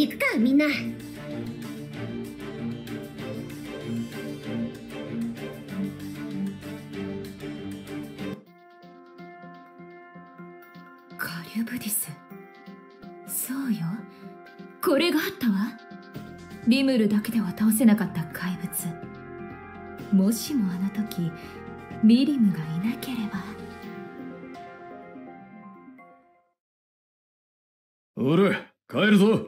行くかみんな。 カリュブディス。そうよ、これがあったわ。リムルだけでは倒せなかった怪物。もしもあの時ミリムがいなければ。 おれ、帰るぞ。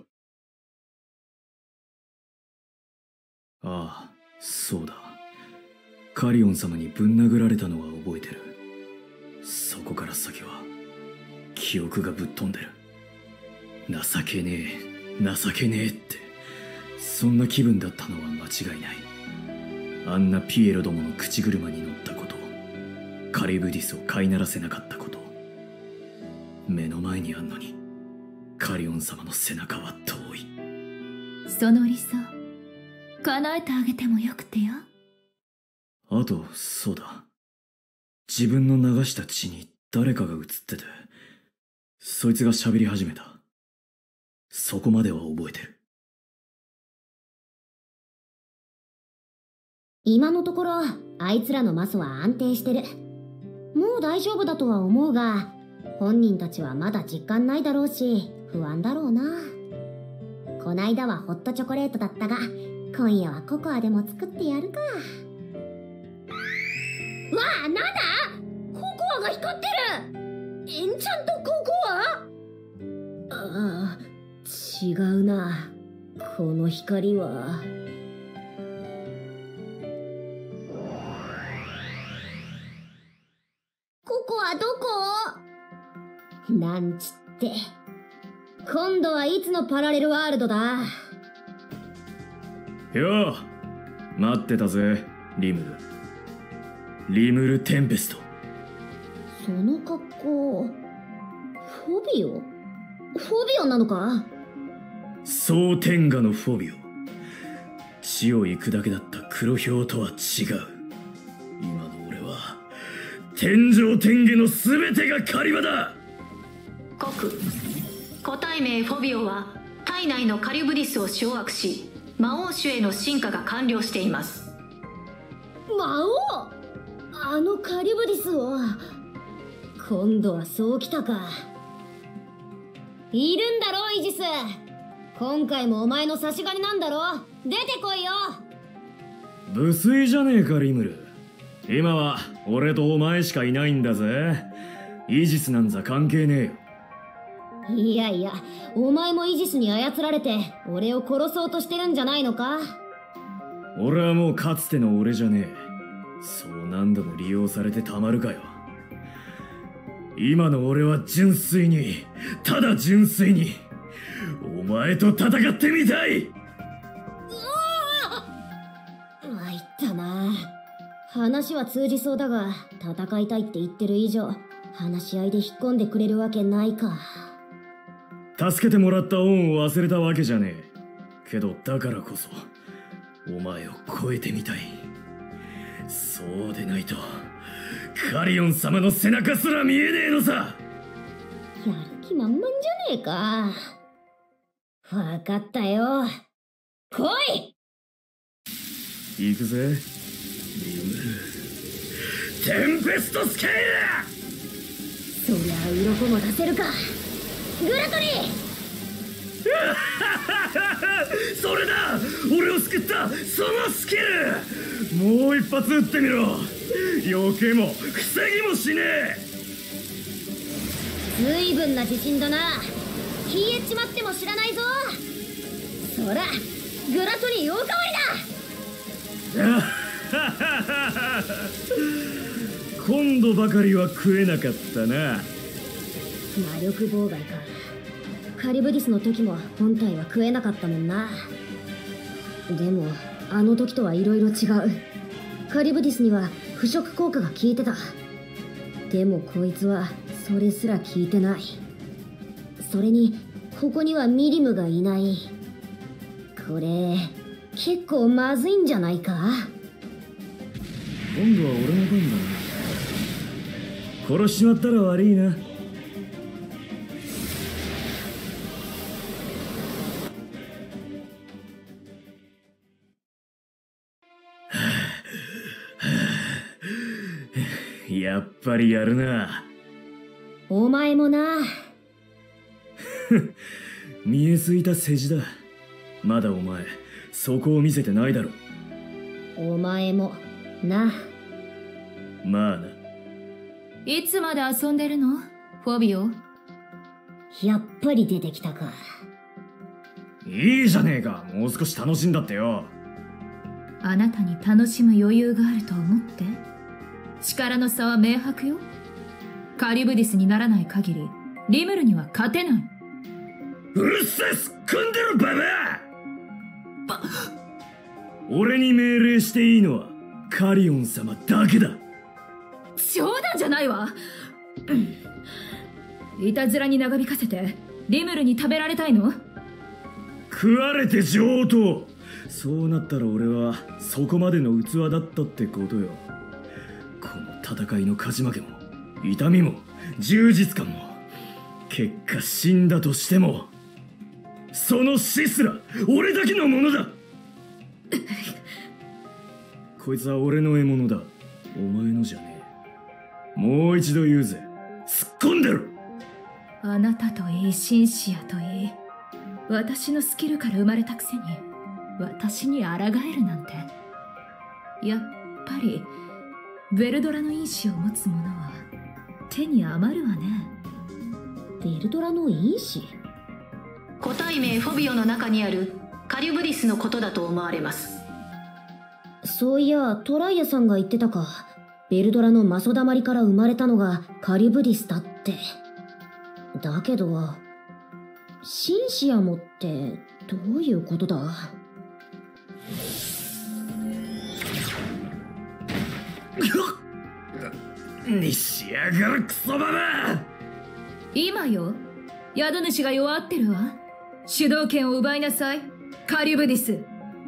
ああ、そうだ。カリオン様にぶん殴られたのは覚えてる。そこから先は記憶がぶっ飛んでる。情けねえ、情けねえって、そんな気分だったのは間違いない。あんなピエロどもの口車に乗ったこと、カリブディスを飼いならせなかったこと、目の前にあんのにカリオン様の背中は遠い。 その理想叶えてあげてもよくてよ。 あと、そうだ、自分の流した血に誰かが映ってて、そいつが喋り始めた。そこまでは覚えてる。 今のところあいつらのマスは安定してる。もう大丈夫だとは思うが、本人たちはまだ実感ないだろうし不安だろうな。こないだはホットチョコレートだったが、今夜はココアでも作ってやるか。わあ、なんだ、ココアが光ってる。エンチャントココア。ああ、違うな、この光は。ココアどこ？なんちって、今度はいつのパラレルワールドだ。 よう、待ってたぜ、リムル。リムル・テンペスト。 その格好、フォビオ？フォビオなのか？ 蒼天下のフォビオ。地を行くだけだった黒ヒョウとは違う。今の俺は天上天下の全てが狩場だ。 国個体名フォビオは体内のカリュブディスを掌握し、魔王種への進化が完了しています。 魔王？あのカリブディスを。今度はそうきたか。いるんだろイジス。今回もお前の差し金なんだろ。出てこいよ。 無粋じゃねえかリムル。今は俺とお前しかいないんだぜ。イージスなんざ関係ねえよ。 いやいや、お前もイージスに操られて俺を殺そうとしてるんじゃないのか？ 俺はもうかつての俺じゃねえ。そう何度も利用されてたまるかよ。今の俺は純粋に、ただ純粋にお前と戦ってみたい。 参ったな。話は通じそうだが、戦いたいって言ってる以上話し合いで引っ込んでくれるわけないか。 助けてもらった恩を忘れたわけじゃねえけど、だからこそお前を超えてみたい。そうでないとカリオン様の背中すら見えねえのさ。 やる気満々じゃねえか。わかったよ、来い。 行くぜリムル・テンペストスケール。 そりゃ鱗も出せるか。グラトリー。 それだ、俺を救ったそのスキル。もう一発撃ってみろ。避けも防ぎもしねえ。 随分な自信だな。消えちまっても知らないぞ。そらグラトリー大代わりだ。今度ばかりは食えなかったな。 魔力妨害か。カリブディスの時も本体は食えなかったもんな。でもあの時とは色々違う。カリブディスには腐食効果が効いてた。でもこいつはそれすら効いてない。それにここにはミリムがいない。これ結構まずいんじゃないか。 今度は俺の番だな。殺しちまったら悪いな。 やっぱりやるな。 お前もな。 見えすいた世辞だ。まだお前そこを見せてないだろ。 お前もな。 まあな。 いつまで遊んでるのフォビオ。 やっぱり出てきたか。 いいじゃねえか、もう少し楽しんだってよ。 あなたに楽しむ余裕があると思って。力の差は明白よ。カリブディスにならない限りリムルには勝てない。 うるせえ、すっくんでるババア。俺に命令していいのはカリオン様だけだ。 冗談じゃないわ。いたずらに長引かせてリムルに食べられたいの？ 食われて上等。そうなったら俺はそこまでの器だったってことよ。この戦いの勝ち負けも痛みも充実感も、結果死んだとしてもその死すら俺だけのものだ。こいつは俺の獲物だ、お前のじゃねえ。もう一度言うぜ、突っ込んでろ。 あなたといいシンシアといい、私のスキルから生まれたくせに私に抗えるなんて。やっぱりヴェルドラの因子を持つ者は手に余るわね。 ヴェルドラの因子？ 個体名フォビオの中にあるカリュブディスのことだと思われます。 そういや、トライアさんが言ってたか。ヴェルドラのマソダマリから生まれたのがカリブディスだって。だけどシンシアもってどういうことだ？ にしやがるクソババア。 今よ、宿主が弱ってるわ。主導権を奪いなさい、カリュブディス。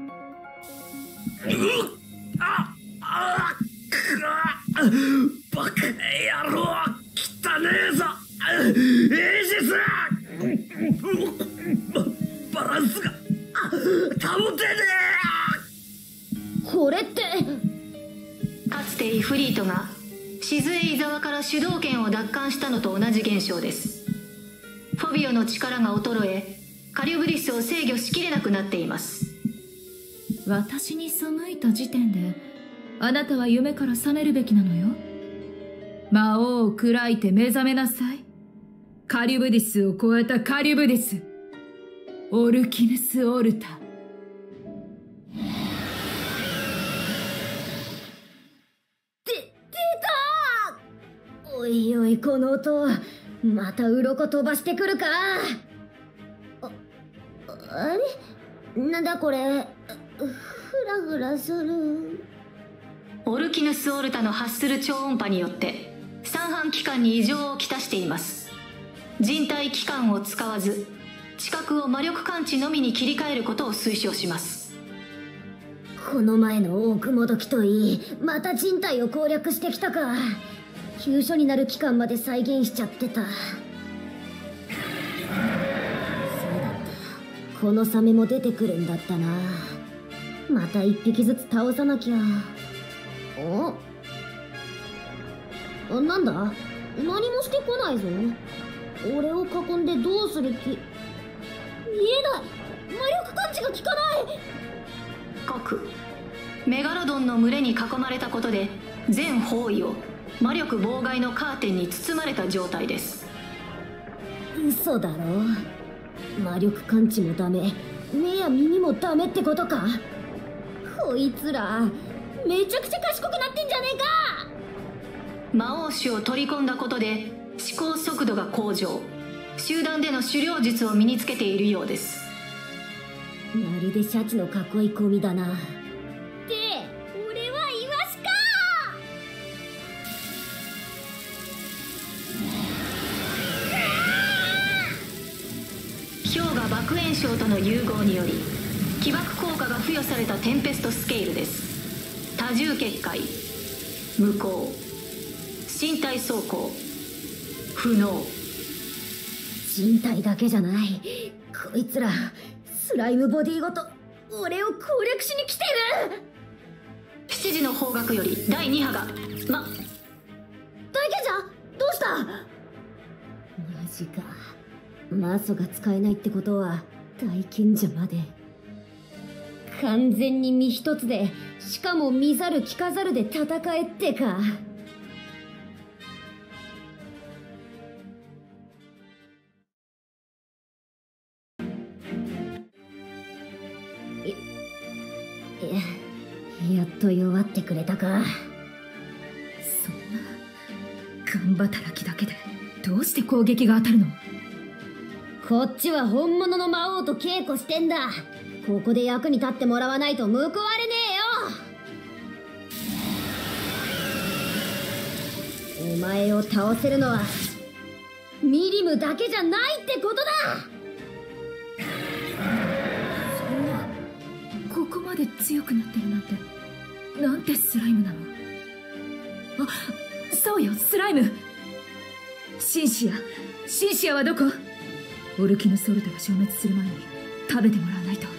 バカ野郎、汚ねえぞ。エイジス、バランスが保てねえ。これってかつてイフリートが静江伊沢から主導権を奪還したのと同じ現象です。フォビオの力が衰え、カリュブディスを制御しきれなくなっています。 私に背いた時点であなたは夢から覚めるべきなのよ。魔王を喰いて目覚めなさい。カリュブディスを超えたカリュブディス、オルキヌス・オルタ。 出た。おいおい、この音、また鱗飛ばしてくるか。あれなんだこれ、ふらふらする。 オルキヌス・オルタの発する超音波によって三半規管に異常をきたしています。人体器官を使わず知覚を魔力感知のみに切り替えることを推奨します。 この前の奥もどきといい、また人体を攻略してきたか。急所になる器官まで再現しちゃってた。そうだった、このサメも出てくるんだったな。また一匹ずつ倒さなきゃ。なんだ、何もしてこないぞ。俺を囲んでどうする気？見えない。魔力感知が効かない。 国メガロドンの群れに囲まれたことで全方位を魔力妨害のカーテンに包まれた状態です。 嘘だろ。魔力感知もダメ、目や耳もダメってことか。こいつらめちゃくちゃ賢くなってんじゃねえか。 魔王種を取り込んだことで思考速度が向上、集団での狩猟術を身につけているようです。 まるでシャチの囲い込みだな。で、俺はイワシか。 氷河爆炎症との融合により起爆効果が付与されたテンペストスケールです。多重結界、無効、身体走行、不能。 人体だけじゃない、こいつらスライムボディごと俺を攻略しに来てる。 7時の方角より第2波がジか。魔素が使えないってことは大賢者まで。完全に身一つで、しかも見ざる聞かざるで戦えってか。やっと弱ってくれたか。 そんなガン働きだけでどうして攻撃が当たるの？ こっちは本物の魔王と稽古してんだ。ここで役に立ってもらわないと報われねえよ。お前を倒せるのはミリムだけじゃないってことだ。 そんな、ここまで強くなってるなんて、なんてスライムなの。あ、そうよ、スライム。シンシアはどこ？オルキヌソルトが消滅する前に食べてもらわないと。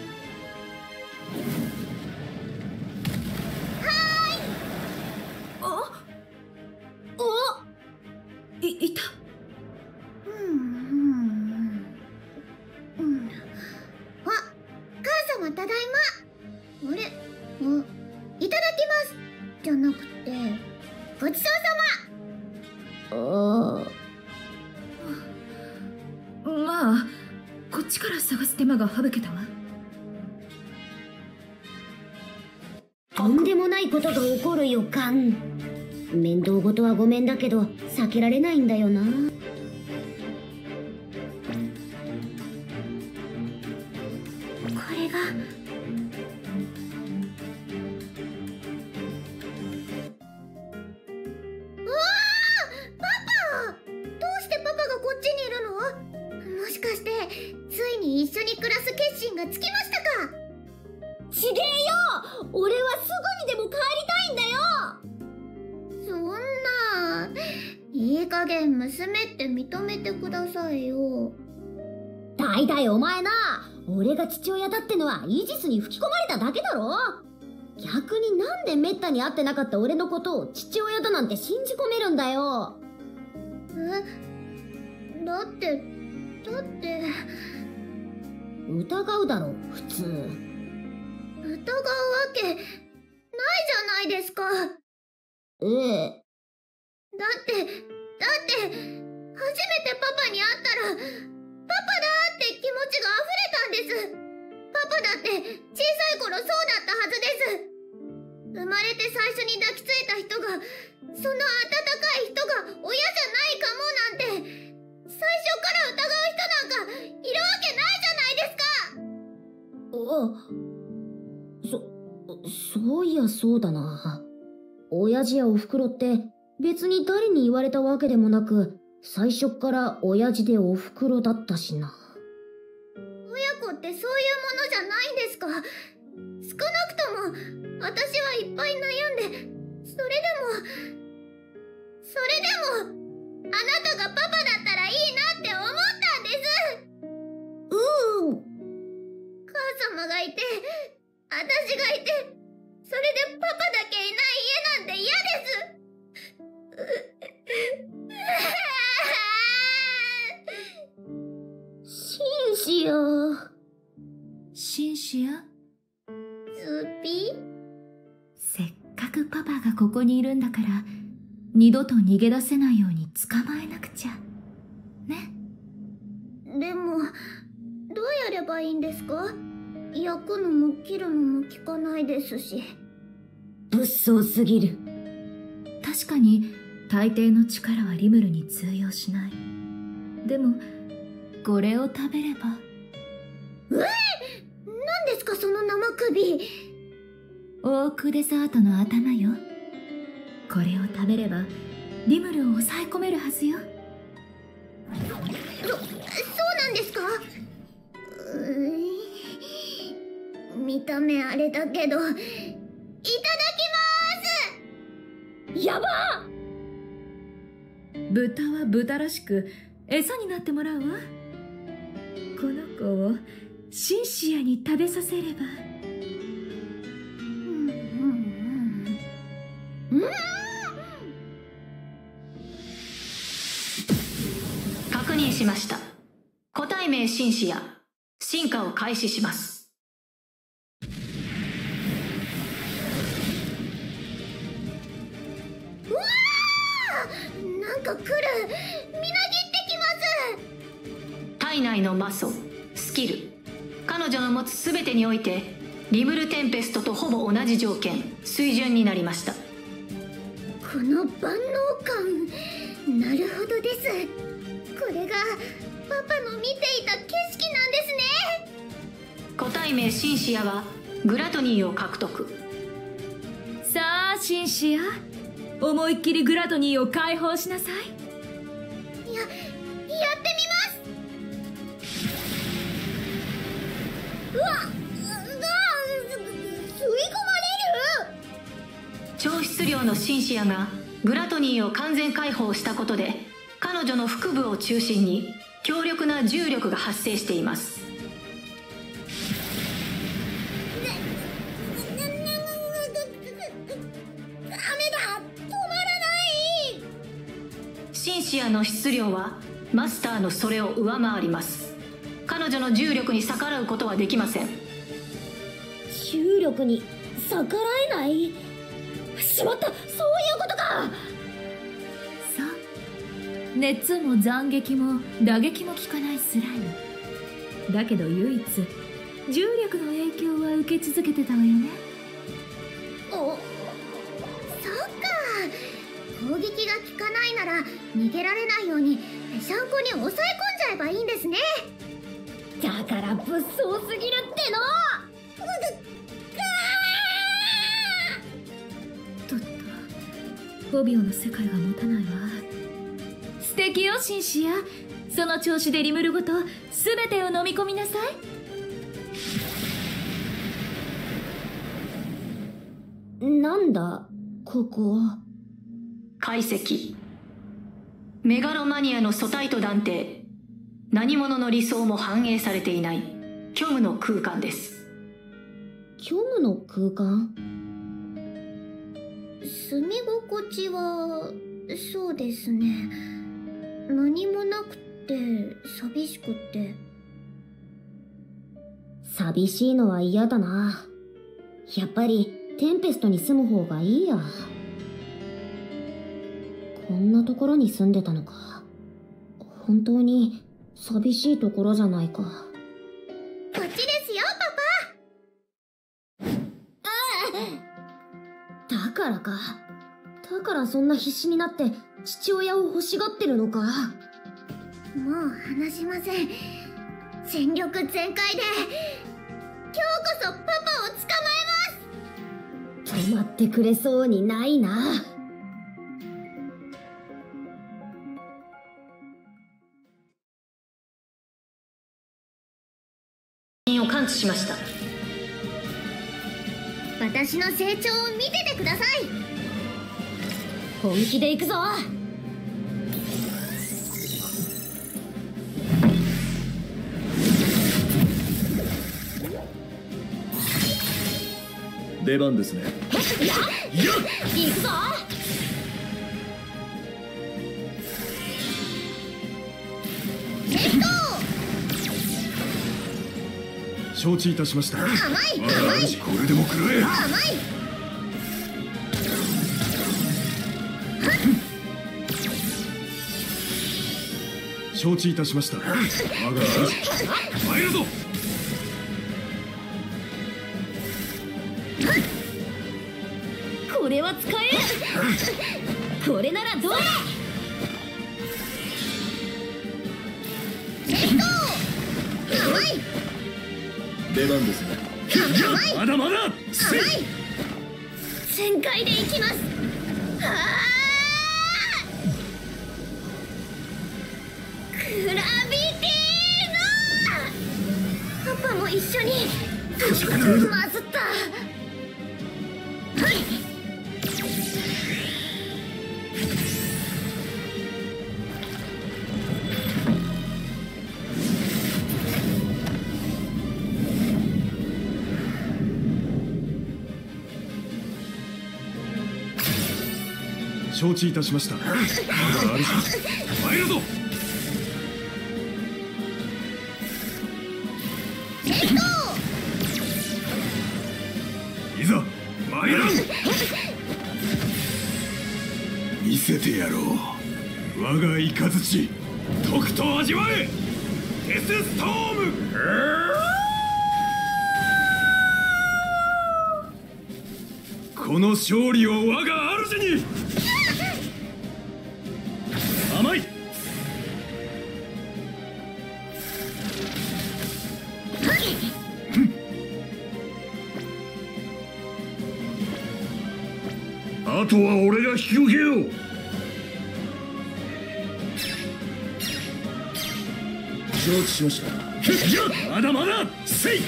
いた。 あ、母様ただいま。あれ、いただきますじゃなくて、ごちそうさま。 まあ、こっちから探す手間が省けたわ。 とんでもないことが起こる予感。面倒事はごめんだけど避けられないんだよな。 これが一緒に暮らす決心がつきましたか？ ちげえよ、俺はすぐにでも帰りたいんだよ。 そんな、いい加減娘って認めてくださいよ。 大体お前な、俺が父親だってのはイージスに吹き込まれただけだろ。逆になんでめったに会ってなかった俺のことを父親だなんて信じ込めるんだよ。 だって疑うだろ普通。 疑うわけないじゃないですか。 ええ。 だって初めてパパに会ったらパパだって気持ちが溢れたんです。パパだって小さい頃そうだったはずです。生まれて最初に抱きついた人が、その温かい人が親じゃないかもなんて、最初から疑う人なんかいるわけないじゃないですか。 そういやそうだな。親父やおふくろって別に誰に言われたわけでもなく、最初から親父でおふくろだったしな。 親子ってそういうものじゃないんですか？少なくとも私はいっぱい悩んで、それでもあなたがパパだったらいいなって思ったんです。母様がいて、私がいて、それでパパだけいない家なんて嫌です。 シンシア、 スピ？ せっかくパパがここにいるんだから、二度と逃げ出せないように捕まえなくちゃね。 でもどうやればいいんですか？焼くのも切るのも効かないですし。 物騒すぎる。 確かに大抵の力はリムルに通用しない。でもこれを食べれば。 何ですかその生首。 オークデザートの頭よ。これを食べればリムルを抑え込めるはずよ。 そうなんですか？見た目あれだけど、いただきます。 やばー！豚は豚らしく餌になってもらうわ。この子をシンシアに食べさせれば。 確認認しました。個体名シンシア、進化を開始します。 うわー、なんか来る。みなぎってきます。 体内の魔素、スキル、彼女の持つ全てにおいてリムル・テンペストとほぼ同じ条件、水準になりました。 この万能感、なるほどです。これがパパの見ていた景色なんですね。 個体名シンシアはグラトニーを獲得。 さあシンシア、思いっきりグラトニーを解放しなさい。 やってみます。うわっ、吸い込まれる。 超質量のシンシアがグラトニーを完全解放したことで、彼女の腹部を中心に強力な重力が発生しています。 ダメだ、止まらない。 シンシアの質量はマスターのそれを上回ります。彼女の重力に逆らうことはできません。 重力に逆らえない？しまった、そういうことか。 熱も斬撃も打撃も効かないスライムだけど、唯一重力の影響は受け続けてたわよね。 そっか、攻撃が効かないなら逃げられないようにぺしゃんこに抑え込んじゃえばいいんですね。 だから物騒すぎるっての。 とっとフォビオの世界が持たないわ。素敵よシンシア、その調子でリムルごと全てを飲み込みなさい。なんだここ。 解析。メガロマニアの素体と断定。何者の理想も反映されていない虚無の空間です。 虚無の空間？ 住み心地はそうですね。何もなくって寂しくって。 寂しいのは嫌だな。やっぱりテンペストに住む方がいいや。こんなところに住んでたのか。本当に寂しいところじゃないか。 こっちですよパパ。 だからか。だからそんな必死になって父親を欲しがってるのか。 もう話しません。全力全開で今日こそパパを捕まえます。 止まってくれそうにないな。 を感知しました。 私の成長を見ててください。 本気で行くぞ。 出番ですね。 行くぞ。 承知いたしました。 甘い甘い。 これでも食らえ。 甘い。 承知いたしました。我が主参るぞ。 これは使える。これならどうだ。 甘い。 出番ですね。まだまだ。甘い。 全開でいきます。クラビティーノ。パパも一緒にまずった。 承知いたしました。我が主参るぞ。 見せてやろう。我が雷とくと味わえ。デスストーム。この勝利を我が主に。甘い。あとは俺が引き受けよう。承知しました。まだまだ。せい。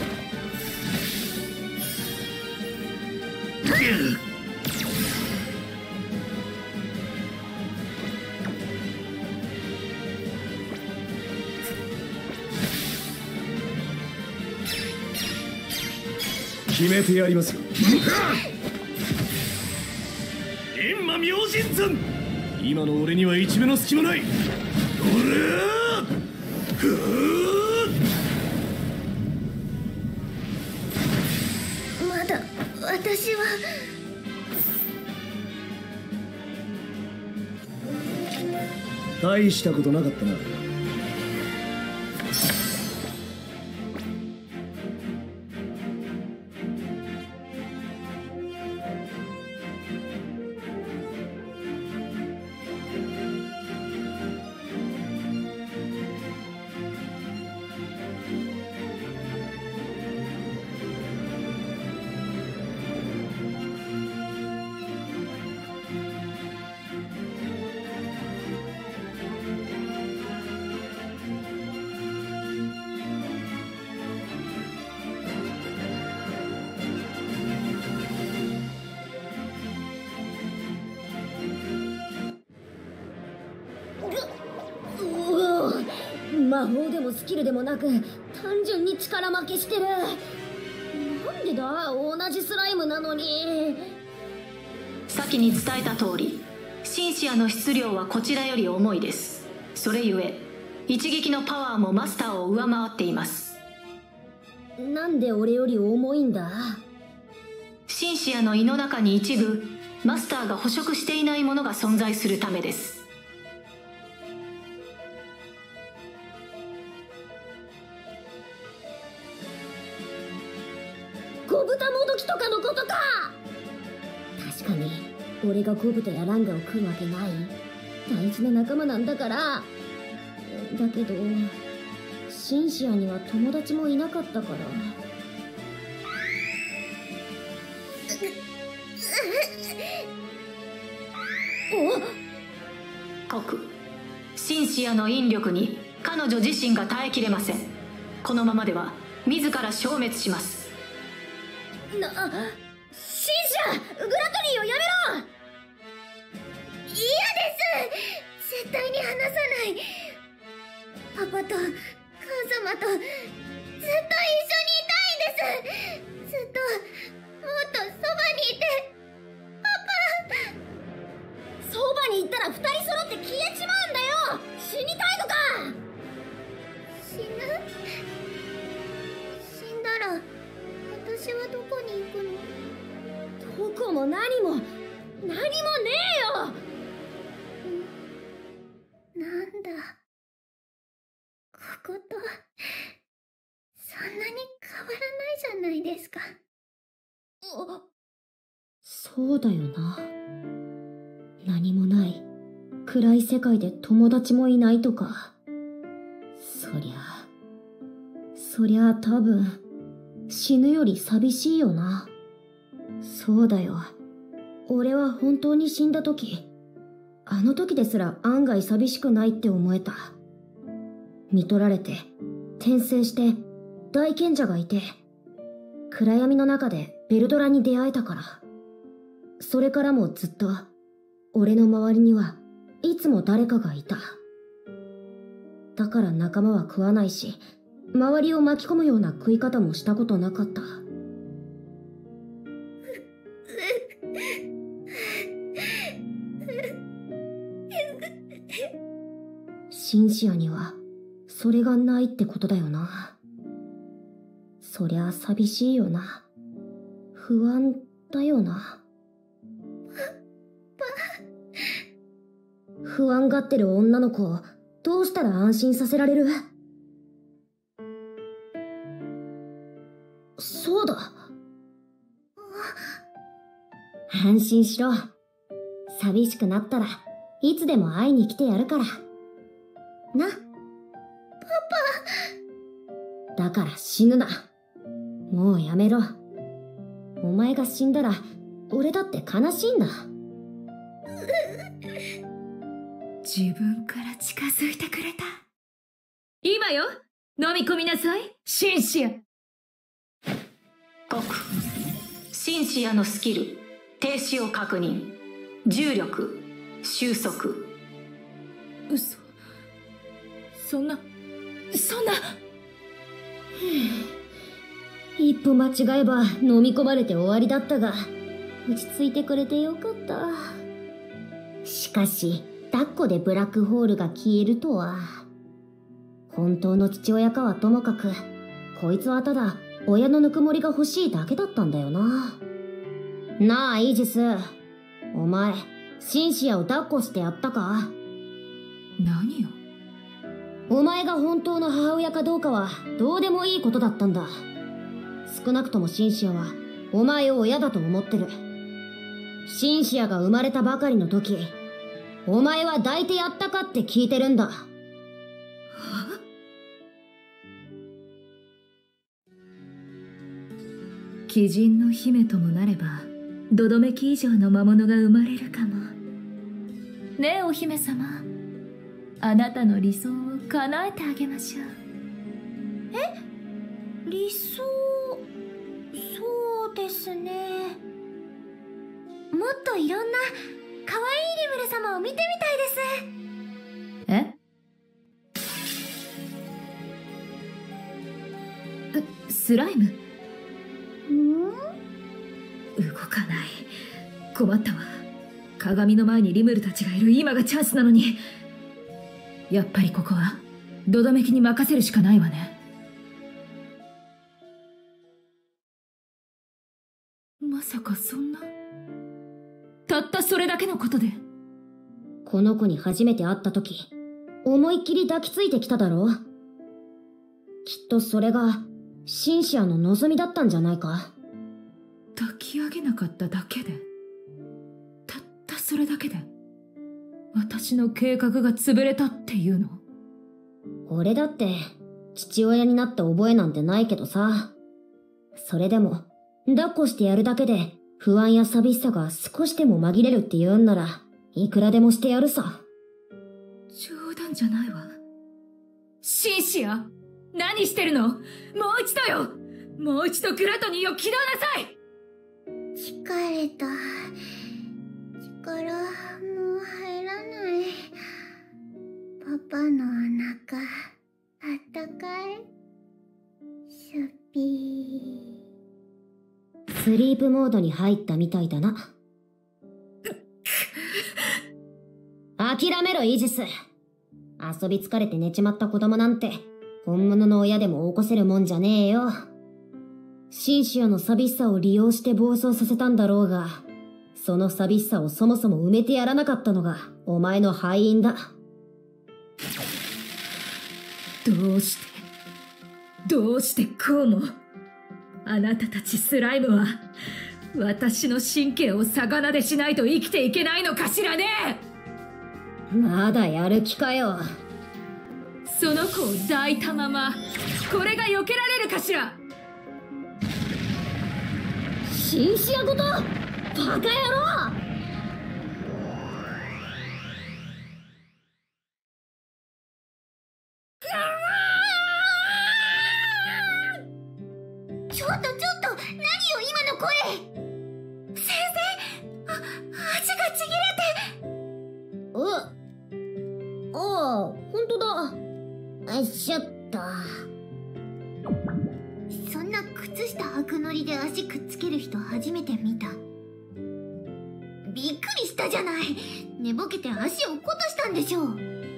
決めてやりますよ。閻魔明神山。今の俺には一目の隙もない。 まだ私は。 大したことなかったな。 魔法でもスキルでもなく単純に力負けしてる。なんでだ、同じスライムなのに。 先に伝えた通り、シンシアの質量はこちらより重いです。それゆえ一撃のパワーもマスターを上回っています。 なんで俺より重いんだ。 シンシアの胃の中に一部マスターが捕食していないものが存在するためです。 ゴブタもどきとかのことか。確かに俺がゴブタやランガを食うわけない。大事な仲間なんだから。だけどシンシアには友達もいなかったから。 国シンシアの引力に彼女自身が耐えきれません。このままでは自ら消滅します。 シンシア、グラトリーをやめろ。 嫌です。絶対に離さない。パパと母様とずっと一緒にいたいんです。ずっともっとそばにいて。パパ、 そばに行ったら二人揃って消えちまうんだよ。死にたいのか。 死んだら私はどこに行くの？ どこも何もねえよ。 なんだ、こことそんなに変わらないじゃないですか。 そうだよな。何もない暗い世界で友達もいないとか。そりゃ多分死ぬより寂しいよな。そうだよ。俺は本当に死んだ時、あの時ですら案外寂しくないって思えた。見取られて転生して大賢者がいて、暗闇の中でベルドラに出会えたから。それからもずっと俺の周りにはいつも誰かがいた。だから仲間は食わないし、周りを巻き込むような食い方もしたことなかった。シンシアにはそれがないってことだよな。そりゃ寂しいよな。不安だよな。 不安がってる女の子をどうしたら安心させられる？そうだ。安心しろ。寂しくなったらいつでも会いに来てやるから。な。だから死ぬな。もうやめろ。お前が死んだら俺だって悲しいんだ。 自分から近づいてくれた。今よ、飲み込みなさい、シンシア。 告シンシアのスキル停止を確認。重力収束。 嘘。そんな一歩間違えば飲み込まれて終わりだったが、落ち着いてくれてよかった。しかし抱っこでブラックホールが消えるとは。本当の父親かはともかく、こいつはただ親のぬくもりが欲しいだけだったんだよな。なあイージス、お前シンシアを抱っこしてやったか？ 何よ。 お前が本当の母親かどうかはどうでもいいことだったんだ。少なくともシンシアはお前を親だと思ってる。シンシアが生まれたばかりの時、お前は抱いてやったかって聞いてるんだ。 鬼人の姫ともなればどどめき以上の魔物が生まれるかもね。えお姫様、あなたの理想を叶えてあげましょう。 理想、そうですね。もっといろんな可愛いリムル様を見てみたいです。 スライム動かない。困ったわ。鏡の前にリムルたちがいる今がチャンスなのに。やっぱりここはどどめきに任せるしかないわね。まさかそんな、たったそれだけのことで。 この子に初めて会った時、思いっきり抱きついてきただろう。きっとそれがシンシアの望みだったんじゃないか。 抱き上げなかっただけで、たったそれだけで私の計画が潰れたっていうの？ 俺だって父親になった覚えなんてないけどさ。それでも抱っこしてやるだけで不安や寂しさが少しでも紛れるって言うんなら、いくらでもしてやるさ。 冗談じゃないわ。シンシア、何してるの？もう一度よ。もう一度グラトニーを起動なさい。 疲れた。力もう入らない。パパのお腹あったかい。シュピー。 スリープモードに入ったみたいだな。諦めろイージス。遊び疲れて寝ちまった子供なんて本物の親でも起こせるもんじゃねえよ。シンシアの寂しさを利用して暴走させたんだろうが、その寂しさをそもそも埋めてやらなかったのがお前の敗因だ。 どうしてこうも。あなたたちスライムは私の神経を逆なでしないと生きていけないのかしらね。 まだやる気かよ。 その子を抱いたままこれが避けられるかしら。 シンシアごとバカ野郎。 ちょっと何よ今の声。先生、足がちぎれて。 ああ、ほんとだ。しょっと。 そんな靴下履くノリで足くっつける人初めて見た。びっくりしたじゃない。寝ぼけて足を落っことしたんでしょう。そん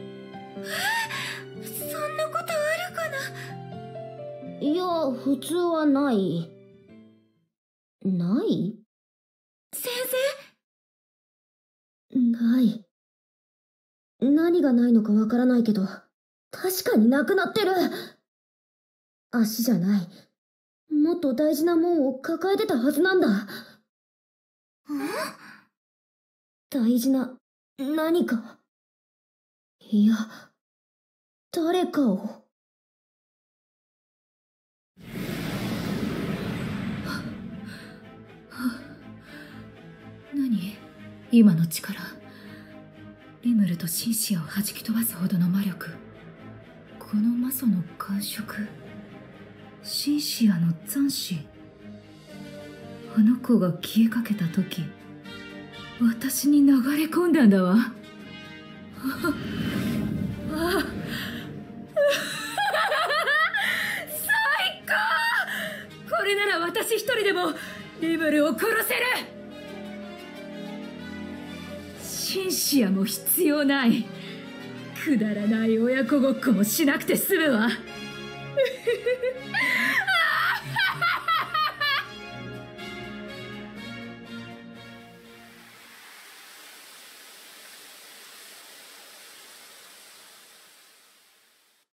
なことあるかな。 いや、普通はない。ない？ 先ない。 何がないのかわからないけど、確かになくなってる。足じゃない。もっと大事なもんを抱えてたはずなんだ。大事な何か。いや、誰かを。 何今の力。リムルとシンシアを弾き飛ばすほどの魔力。この魔素の感触。シンシアの残滓。あの子が消えかけた時、私に流れ込んだんだわ。最高。これなら私一人でもリムルを殺せる。シンシアも必要ない。くだらない親子ごっこもしなくて済むわ。